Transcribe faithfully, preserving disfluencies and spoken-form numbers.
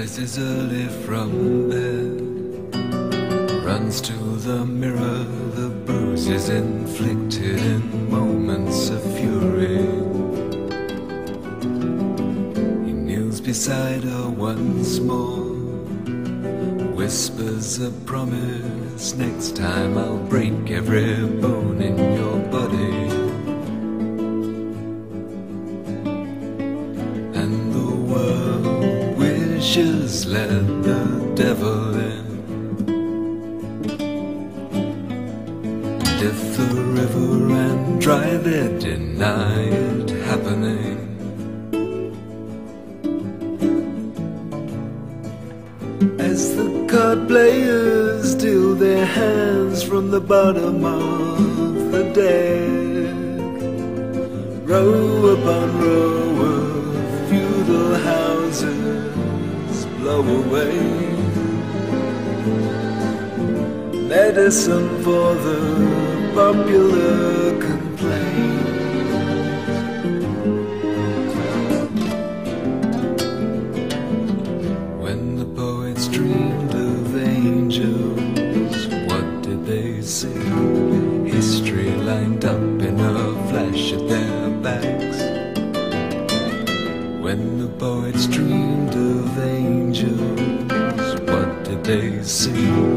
rises early from bed, runs to the mirror, the bruises inflicted in moments of fury. He kneels beside her once more, whispers a promise, next time I'll break every bone in your body. And the world wishes let the devil in. If the river ran dry, they'd deny it happening. As the card players deal their hands from the bottom of the deck, row upon row of feudal houses blow away. Medicine for the popular complaint. When the poets dreamed of angels, what did they see? History lined up in a flash at their backs. When the poets dreamed of angels, what did they see?